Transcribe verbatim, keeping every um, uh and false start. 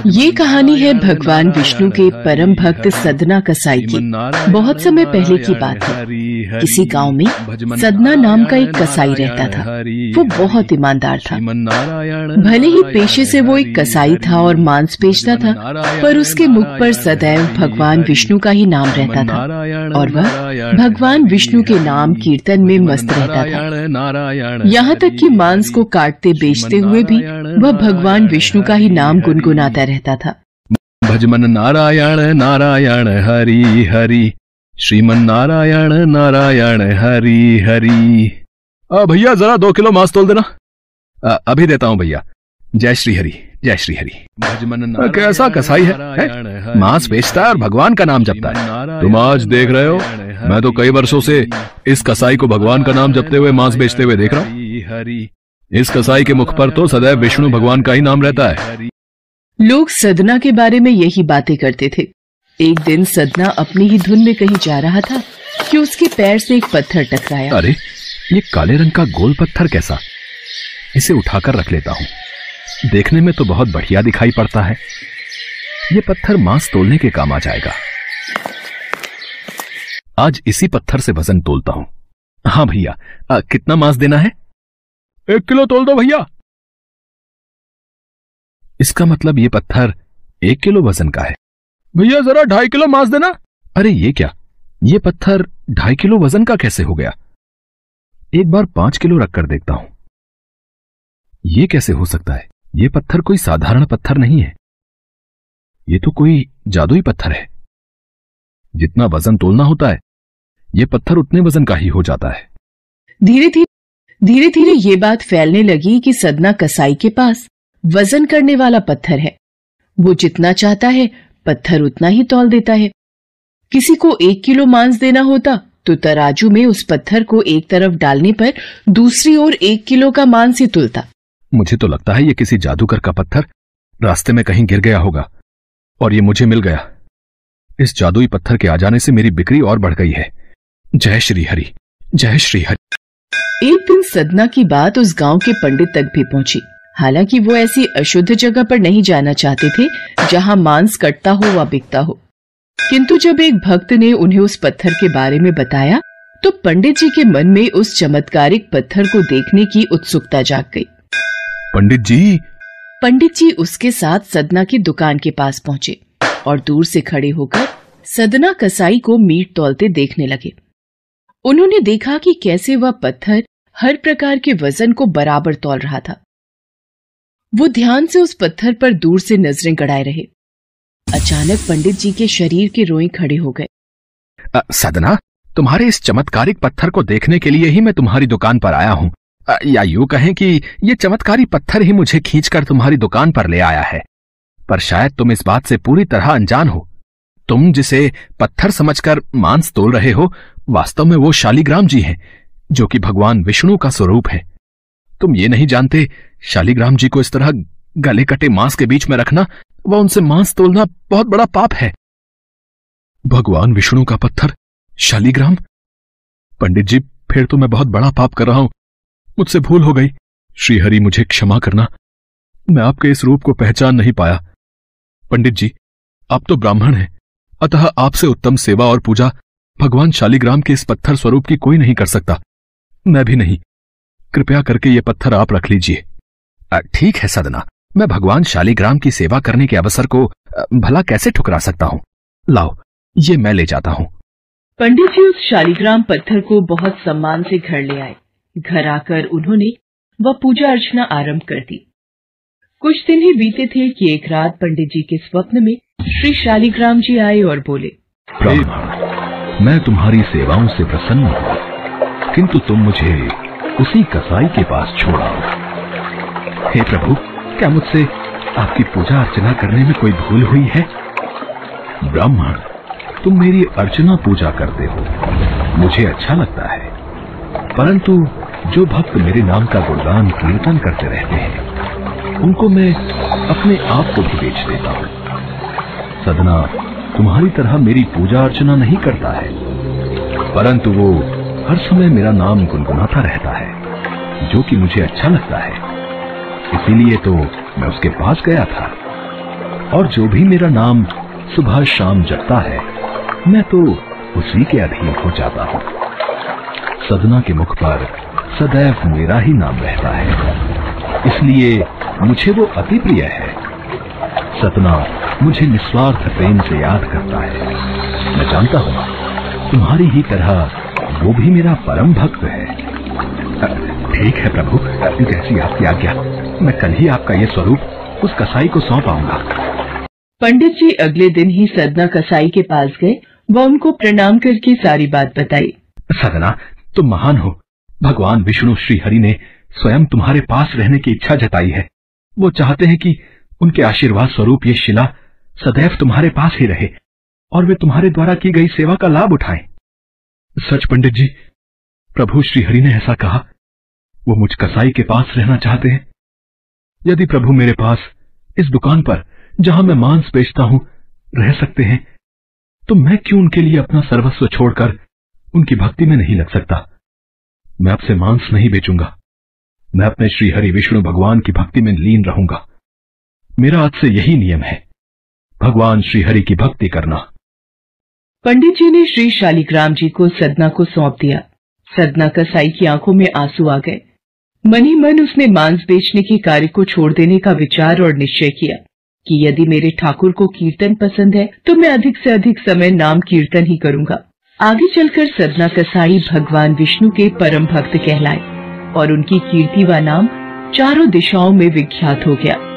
ये कहानी है भगवान विष्णु के परम भक्त सदना कसाई की। बहुत समय पहले की बात है। किसी गांव में सदना नाम का एक कसाई रहता था। वो बहुत ईमानदार था। भले ही पेशे से वो एक कसाई था और मांस बेचता था, पर उसके मुख पर सदैव भगवान विष्णु का ही नाम रहता था और वह भगवान विष्णु के नाम कीर्तन में मस्त रहता था। यहाँ तक कि मांस को काटते बेचते हुए भी वह भगवान विष्णु का ही नाम गुनगुनाता रहता था। भजमन नारायण नारायण हरि हरि, श्रीमन नारायण नारायण हरि हरि। भैया जरा दो किलो मांस तोल देना। आ, अभी देता हूँ भैया। जय श्री हरि, जय श्री हरि। भजमन कैसा कसाई है, है? मांस बेचता है और भगवान का नाम जपता है। तुम आज देख रहे हो, मैं तो कई वर्षों से इस कसाई को भगवान का नाम जपते हुए मांस बेचते हुए देख रहा हूँ। इस कसाई के मुख पर तो सदैव विष्णु भगवान का ही नाम रहता है। लोग सदना के बारे में यही बातें करते थे। एक दिन सदना अपनी ही धुन में कहीं जा रहा था कि उसके पैर से एक पत्थर टकराया। अरे, ये काले रंग का गोल पत्थर कैसा? इसे उठाकर रख लेता हूँ। देखने में तो बहुत बढ़िया दिखाई पड़ता है। ये पत्थर मांस तोलने के काम आ जाएगा। आज इसी पत्थर से वजन तोलता हूँ। हाँ भैया, कितना मांस देना है? एक किलो तोल दो भैया। इसका मतलब ये पत्थर एक किलो वजन का है। भैया जरा ढाई किलो मांस देना। अरे ये क्या, ये पत्थर ढाई किलो वजन का कैसे हो गया? एक बार पांच किलो रखकर देखता हूं। ये कैसे हो सकता है? ये पत्थर कोई साधारण पत्थर नहीं है। ये तो कोई जादुई पत्थर है। जितना वजन तोलना होता है, ये पत्थर उतने वजन का ही हो जाता है। धीरे धीरे धीरे धीरे ये बात फैलने लगी कि सदना कसाई के पास वजन करने वाला पत्थर है। वो जितना चाहता है पत्थर उतना ही तौल देता है। किसी को एक किलो मांस देना होता तो तराजू में उस पत्थर को एक तरफ डालने पर दूसरी ओर एक किलो का मांस ही तुलता। मुझे तो लगता है ये किसी जादूगर का पत्थर रास्ते में कहीं गिर गया होगा और ये मुझे मिल गया। इस जादुई पत्थर के आ जाने से मेरी बिक्री और बढ़ गई है। जय श्री हरि, जय श्री हरि। एक दिन सदना की बात उस गांव के पंडित तक भी पहुंची। हालांकि वो ऐसी अशुद्ध जगह पर नहीं जाना चाहते थे जहां मांस कटता हो व बिकता हो, किंतु जब एक भक्त ने उन्हें उस पत्थर के बारे में बताया तो पंडित जी के मन में उस चमत्कारिक पत्थर को देखने की उत्सुकता जाग गई। पंडित जी पंडित जी उसके साथ सदना की दुकान के पास पहुंचे और दूर से खड़े होकर सदना कसाई को मीट तौलते देखने लगे। उन्होंने देखा कि कैसे वह पत्थर हर प्रकार के वजन को बराबर तौल रहा था। वो ध्यान से उस पत्थर पर दूर से नजरें गड़ाए रहे। अचानक पंडित जी के शरीर के रोएं खड़े हो गए। सदना, तुम्हारे इस चमत्कारिक पत्थर को देखने के लिए ही मैं तुम्हारी दुकान पर आया हूँ। या यूं कहें कि ये चमत्कारी पत्थर ही मुझे खींचकर तुम्हारी दुकान पर ले आया है। पर शायद तुम इस बात से पूरी तरह अनजान हो। तुम जिसे पत्थर समझकर मांस तोल रहे हो, वास्तव में वो शालिग्राम जी हैं, जो कि भगवान विष्णु का स्वरूप है। तुम ये नहीं जानते, शालिग्राम जी को इस तरह गले कटे मांस के बीच में रखना व उनसे मांस तोलना बहुत बड़ा पाप है। भगवान विष्णु का पत्थर शालिग्राम? पंडित जी, फिर तो मैं बहुत बड़ा पाप कर रहा हूं। मुझसे भूल हो गई। श्री हरि, मुझे क्षमा करना। मैं आपके इस रूप को पहचान नहीं पाया। पंडित जी, आप तो ब्राह्मण हैं, अतः आपसे उत्तम सेवा और पूजा भगवान शालिग्राम के इस पत्थर स्वरूप की कोई नहीं कर सकता। मैं भी नहीं। कृपया करके ये पत्थर आप रख लीजिए। ठीक है सदना, मैं भगवान शालिग्राम की सेवा करने के अवसर को भला कैसे ठुकरा सकता हूँ। लाओ, ये मैं ले जाता हूँ। पंडित जी उस शालिग्राम पत्थर को बहुत सम्मान से घर ले आए। घर आकर उन्होंने वह पूजा अर्चना आरंभ कर दी। कुछ दिन ही बीते थे कि एक रात पंडित जी के स्वप्न में श्री शालिग्राम जी आए और बोले, मैं तुम्हारी सेवाओं से प्रसन्न हूँ, किंतु तुम मुझे उसी कसाई के पास छोड़ाओ। हे प्रभु, क्या मुझसे आपकी पूजा अर्चना करने में कोई भूल हुई है? ब्राह्मण, तुम मेरी अर्चना पूजा करते हो, मुझे अच्छा लगता है, परंतु जो भक्त मेरे नाम का गुणगान कीर्तन करते रहते हैं, उनको मैं अपने आप को भी बेच देता हूँ। सदना तुम्हारी तरह मेरी पूजा अर्चना नहीं करता है, परंतु वो हर समय मेरा नाम गुनगुनाता रहता है, जो कि मुझे अच्छा लगता है। इसीलिए तो मैं उसके पास गया था। और जो भी मेरा नाम सुबह शाम जपता है मैं तो उसी के अधीन हो जाता हूँ। सदना के मुख पर सदैव मेरा ही नाम रहता है, इसलिए मुझे वो अति प्रिय है। सदना मुझे निस्वार्थ प्रेम से याद करता है। मैं जानता हूँ तुम्हारी ही तरह वो भी मेरा परम भक्त है। ठीक है प्रभु, जैसी आपकी आज्ञा, मैं कल ही आपका ये स्वरूप उस कसाई को सौंप आऊंगा। पंडित जी अगले दिन ही सदना कसाई के पास गए व उनको प्रणाम करके सारी बात बताई। सदना, तुम महान हो। भगवान विष्णु श्री हरि ने स्वयं तुम्हारे पास रहने की इच्छा जताई है। वो चाहते हैं कि उनके आशीर्वाद स्वरूप ये शिला सदैव तुम्हारे पास ही रहे और वे तुम्हारे द्वारा की गई सेवा का लाभ उठाएं। सच पंडित जी, प्रभु श्री हरि ने ऐसा कहा। वो मुझ कसाई के पास रहना चाहते हैं। यदि प्रभु मेरे पास इस दुकान पर जहां मैं मांस बेचता हूं रह सकते हैं, तो मैं क्यों उनके लिए अपना सर्वस्व छोड़कर उनकी भक्ति में नहीं लग सकता। मैं अब से मांस नहीं बेचूंगा। मैं अपने श्री हरि विष्णु भगवान की भक्ति में लीन रहूंगा। मेरा आज से यही नियम है, भगवान श्री हरि की भक्ति करना। पंडित जी ने श्री शालिग्राम जी को सदना को सौंप दिया। सदना कसाई की आंखों में आंसू आ गए। मन ही मन उसने मांस बेचने के कार्य को छोड़ देने का विचार और निश्चय किया कि यदि मेरे ठाकुर को कीर्तन पसंद है तो मैं अधिक से अधिक समय नाम कीर्तन ही करूंगा। आगे चलकर सदना कसाई भगवान विष्णु के परम भक्त कहलाए और उनकी कीर्ति व नाम चारों दिशाओं में विख्यात हो गया।